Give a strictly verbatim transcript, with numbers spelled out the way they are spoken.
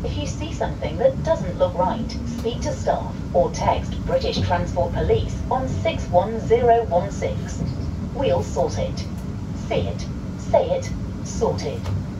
If you see something that doesn't look right, speak to staff or text British Transport Police on six one zero one six. We'll sort it. See it, say it, sorted.